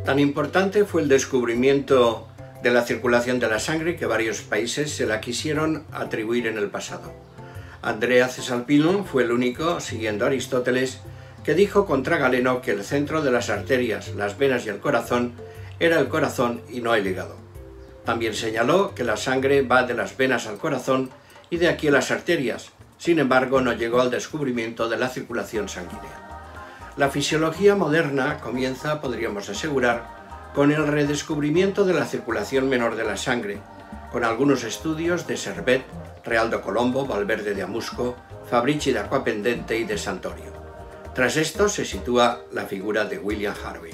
Tan importante fue el descubrimiento de la circulación de la sangre que varios países se la quisieron atribuir en el pasado. Andrea Cesalpino fue el único, siguiendo a Aristóteles, que dijo contra Galeno que el centro de las arterias, las venas y el corazón era el corazón y no el hígado. También señaló que la sangre va de las venas al corazón y de aquí a las arterias. Sin embargo, no llegó al descubrimiento de la circulación sanguínea. La fisiología moderna comienza, podríamos asegurar, con el redescubrimiento de la circulación menor de la sangre, con algunos estudios de Servet, Real de Colombo, Valverde de Amusco, Fabrici de Acquapendente y de Santorio. Tras esto se sitúa la figura de William Harvey.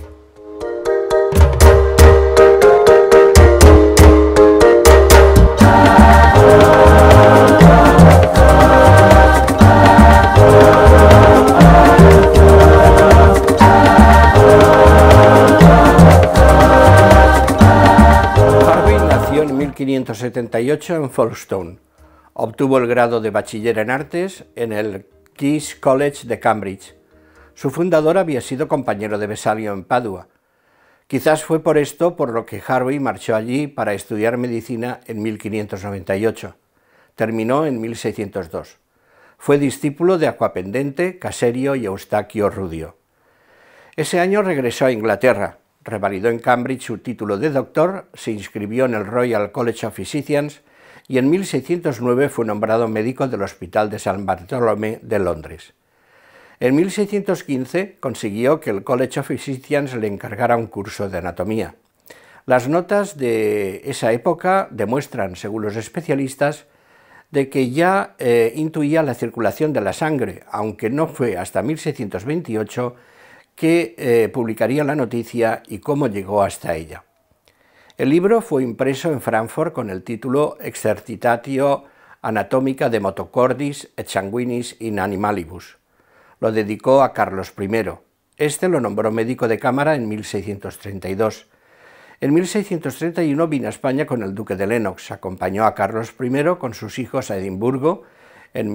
En 1578 en Folkestone. Obtuvo el grado de bachiller en artes en el King's College de Cambridge. Su fundador había sido compañero de Vesalio en Padua. Quizás fue por esto por lo que Harvey marchó allí para estudiar medicina en 1598. Terminó en 1602. Fue discípulo de Acquapendente, Caserio y Eustaquio Rudio. Ese año regresó a Inglaterra. Revalidó en Cambridge su título de doctor, se inscribió en el Royal College of Physicians y en 1609 fue nombrado médico del Hospital de San Bartolomé de Londres. En 1615 consiguió que el College of Physicians le encargara un curso de anatomía. Las notas de esa época demuestran, según los especialistas, de que ya intuía la circulación de la sangre, aunque no fue hasta 1628 que publicaría la noticia y cómo llegó hasta ella. El libro fue impreso en Frankfurt con el título Exercitatio Anatomica de Motocordis et Sanguinis in Animalibus. Lo dedicó a Carlos I. Este lo nombró médico de cámara en 1632. En 1631 vino a España con el duque de Lennox, acompañó a Carlos I con sus hijos a Edimburgo en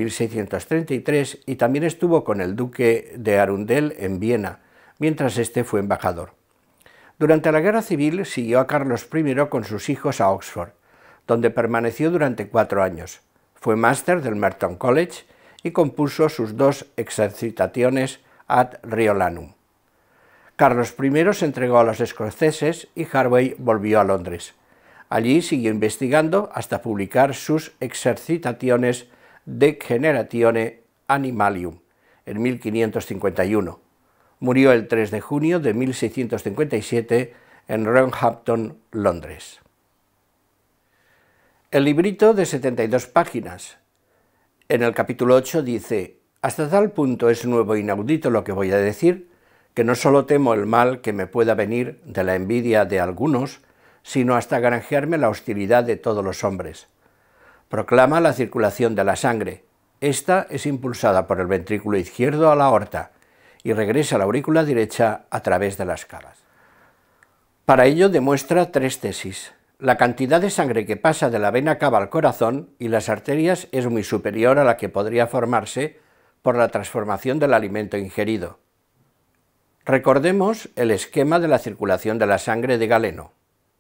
1633 y también estuvo con el duque de Arundel en Viena, mientras este fue embajador. Durante la Guerra Civil siguió a Carlos I con sus hijos a Oxford, donde permaneció durante 4 años. Fue máster del Merton College y compuso sus 2 Exercitationes ad Riolanum. Carlos I se entregó a los escoceses y Harvey volvió a Londres. Allí siguió investigando hasta publicar sus Exercitationes de Generatione Animalium en 1551. Murió el 3 de junio de 1657 en Roehampton, Londres. El librito de 72 páginas. En el capítulo 8 dice: «Hasta tal punto es nuevo e inaudito lo que voy a decir, que no solo temo el mal que me pueda venir de la envidia de algunos, sino hasta granjearme la hostilidad de todos los hombres. Proclama la circulación de la sangre. Esta es impulsada por el ventrículo izquierdo a la aorta, y regresa a la aurícula derecha a través de las cavas». Para ello demuestra 3 tesis. La cantidad de sangre que pasa de la vena cava al corazón y las arterias es muy superior a la que podría formarse por la transformación del alimento ingerido. Recordemos el esquema de la circulación de la sangre de Galeno.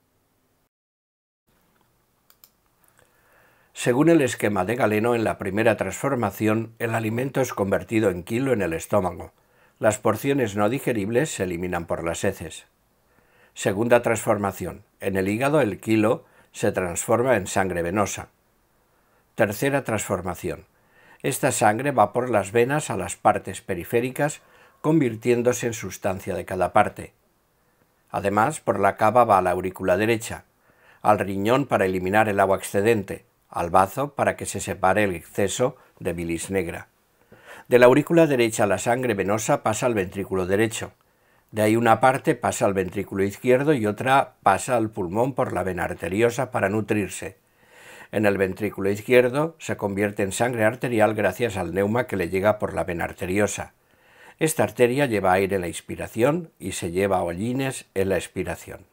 Según el esquema de Galeno, en la primera transformación, el alimento es convertido en quilo en el estómago. Las porciones no digeribles se eliminan por las heces. Segunda transformación. En el hígado el quilo se transforma en sangre venosa. Tercera transformación. Esta sangre va por las venas a las partes periféricas, convirtiéndose en sustancia de cada parte. Además, por la cava va a la aurícula derecha, al riñón para eliminar el agua excedente, al bazo para que se separe el exceso de bilis negra. De la aurícula derecha la sangre venosa pasa al ventrículo derecho. De ahí una parte pasa al ventrículo izquierdo y otra pasa al pulmón por la vena arteriosa para nutrirse. En el ventrículo izquierdo se convierte en sangre arterial gracias al neuma que le llega por la vena arteriosa. Esta arteria lleva aire en la inspiración y se lleva hollines en la expiración.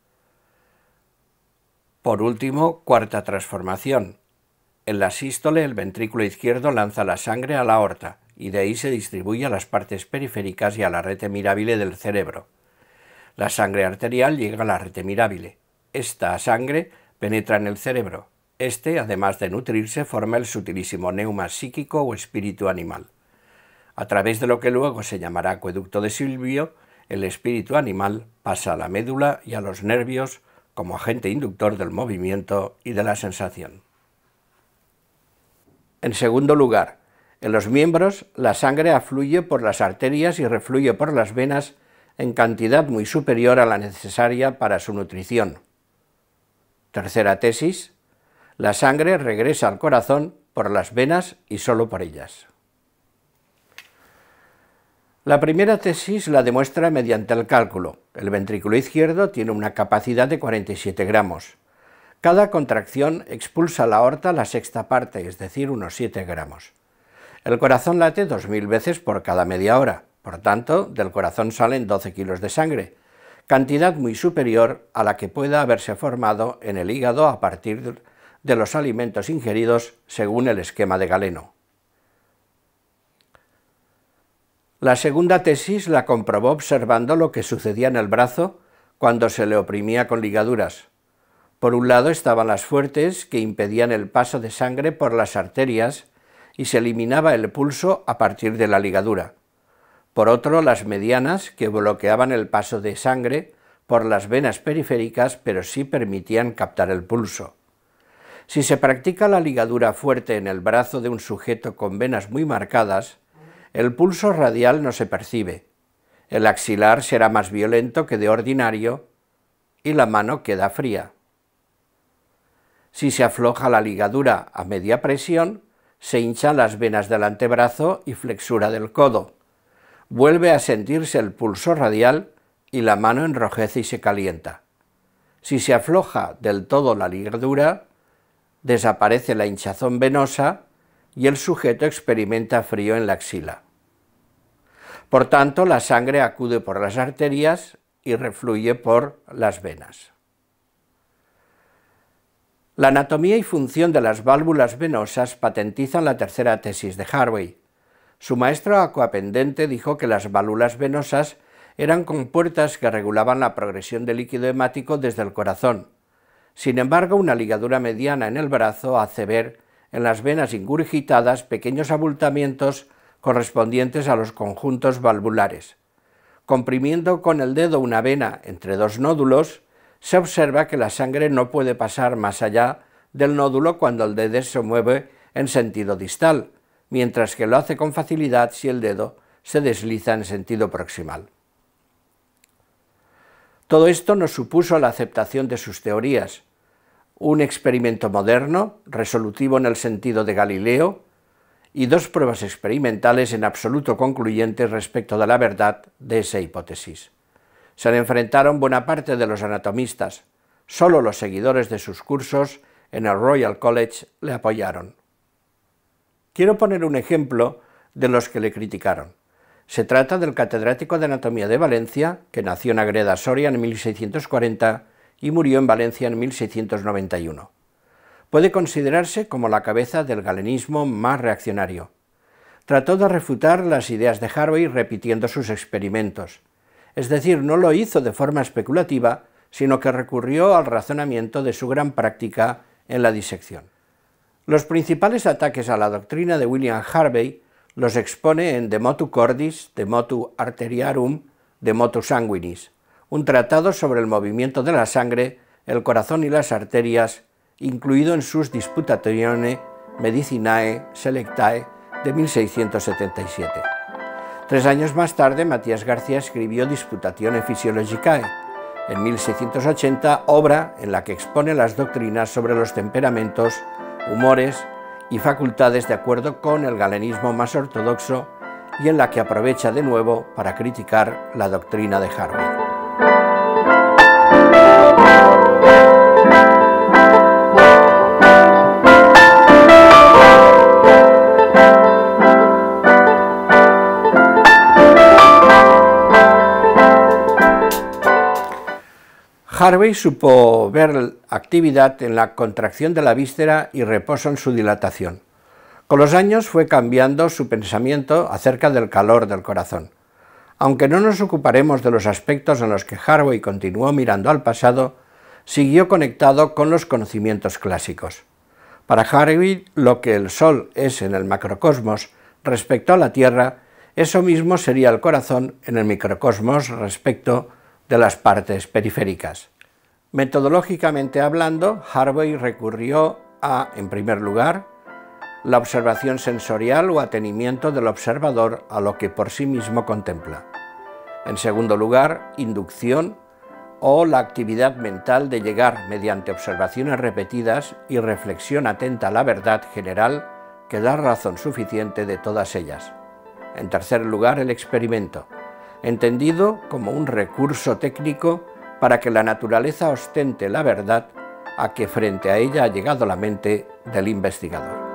Por último, cuarta transformación. En la sístole el ventrículo izquierdo lanza la sangre a la aorta y de ahí se distribuye a las partes periféricas y a la rete mirabile del cerebro. La sangre arterial llega a la arteria mirabile. Esta sangre penetra en el cerebro. Este, además de nutrirse, forma el sutilísimo neuma psíquico o espíritu animal. A través de lo que luego se llamará acueducto de Silvio, el espíritu animal pasa a la médula y a los nervios como agente inductor del movimiento y de la sensación. En segundo lugar, en los miembros la sangre afluye por las arterias y refluye por las venas en cantidad muy superior a la necesaria para su nutrición. Tercera tesis, la sangre regresa al corazón por las venas y solo por ellas. La primera tesis la demuestra mediante el cálculo. El ventrículo izquierdo tiene una capacidad de 47 gramos. Cada contracción expulsa a la aorta la sexta parte, es decir, unos 7 gramos. El corazón late 2000 veces por cada media hora, por tanto, del corazón salen 12 kilos de sangre, cantidad muy superior a la que pueda haberse formado en el hígado a partir de los alimentos ingeridos según el esquema de Galeno. La segunda tesis la comprobó observando lo que sucedía en el brazo cuando se le oprimía con ligaduras. Por un lado estaban las fuertes, que impedían el paso de sangre por las arterias y se eliminaba el pulso a partir de la ligadura. Por otro, las medianas, que bloqueaban el paso de sangre por las venas periféricas, pero sí permitían captar el pulso. Si se practica la ligadura fuerte en el brazo de un sujeto con venas muy marcadas, el pulso radial no se percibe, el axilar será más violento que de ordinario y la mano queda fría. Si se afloja la ligadura a media presión, se hinchan las venas del antebrazo y flexura del codo. Vuelve a sentirse el pulso radial y la mano enrojece y se calienta. Si se afloja del todo la ligadura, desaparece la hinchazón venosa y el sujeto experimenta frío en la axila. Por tanto, la sangre acude por las arterias y refluye por las venas. La anatomía y función de las válvulas venosas patentizan la tercera tesis de Harvey. Su maestro acuapendente dijo que las válvulas venosas eran compuertas que regulaban la progresión del líquido hemático desde el corazón. Sin embargo, una ligadura mediana en el brazo hace ver en las venas ingurgitadas pequeños abultamientos correspondientes a los conjuntos valvulares. Comprimiendo con el dedo una vena entre dos nódulos, se observa que la sangre no puede pasar más allá del nódulo cuando el dedo se mueve en sentido distal, mientras que lo hace con facilidad si el dedo se desliza en sentido proximal. Todo esto nos supuso la aceptación de sus teorías, un experimento moderno, resolutivo en el sentido de Galileo, y dos pruebas experimentales en absoluto concluyentes respecto de la verdad de esa hipótesis. Se le enfrentaron buena parte de los anatomistas, solo los seguidores de sus cursos en el Royal College le apoyaron. Quiero poner un ejemplo de los que le criticaron. Se trata del catedrático de Anatomía de Valencia, que nació en Agreda, Soria, en 1640 y murió en Valencia en 1691. Puede considerarse como la cabeza del galenismo más reaccionario. Trató de refutar las ideas de Harvey repitiendo sus experimentos. Es decir, no lo hizo de forma especulativa, sino que recurrió al razonamiento de su gran práctica en la disección. Los principales ataques a la doctrina de William Harvey los expone en De Motu Cordis, De Motu Arteriarum, De Motu Sanguinis, un tratado sobre el movimiento de la sangre, el corazón y las arterias, incluido en sus Disputatione Medicinae Selectae de 1677. 3 años más tarde, Matías García escribió Disputatione Physiologicae, en 1680, obra en la que expone las doctrinas sobre los temperamentos, humores y facultades de acuerdo con el galenismo más ortodoxo y en la que aprovecha de nuevo para criticar la doctrina de Harvey. Harvey supo ver actividad en la contracción de la víscera y reposo en su dilatación. Con los años fue cambiando su pensamiento acerca del calor del corazón. Aunque no nos ocuparemos de los aspectos en los que Harvey continuó mirando al pasado, siguió conectado con los conocimientos clásicos. Para Harvey, lo que el Sol es en el macrocosmos respecto a la Tierra, eso mismo sería el corazón en el microcosmos respecto de las partes periféricas. Metodológicamente hablando, Harvey recurrió a, en primer lugar, la observación sensorial o atenimiento del observador a lo que por sí mismo contempla. En segundo lugar, inducción o la actividad mental de llegar mediante observaciones repetidas y reflexión atenta a la verdad general que da razón suficiente de todas ellas. En tercer lugar, el experimento, entendido como un recurso técnico para que la naturaleza ostente la verdad a que frente a ella ha llegado la mente del investigador.